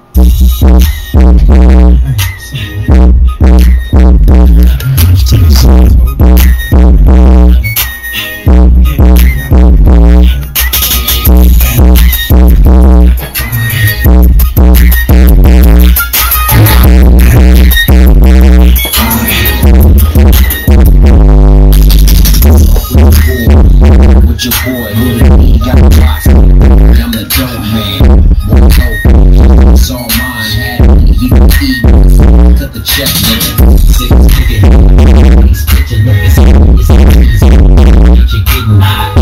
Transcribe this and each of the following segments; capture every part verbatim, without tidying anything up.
Your boy, little me, got a box. I'm the dope man. One dope, it's all mine. Had me, you can eat. Cut the check, nigga. Six nigga. These pictures look as it's easy. Get you getting hot.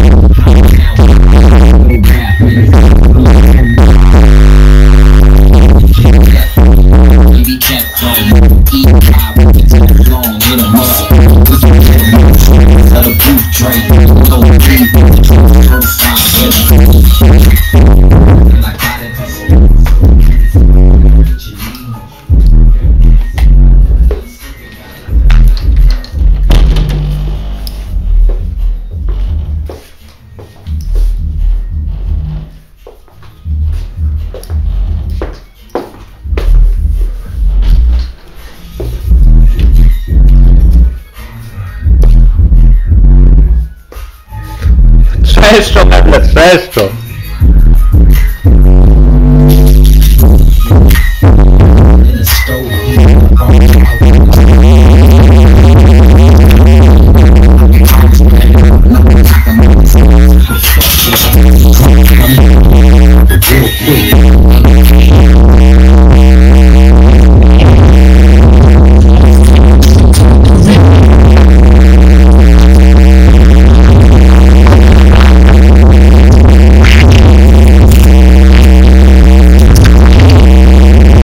No rap, nigga. Be kept from eat pop. It's long, hit 'em up. Let a proof train. Sesto, Carlos, sesto.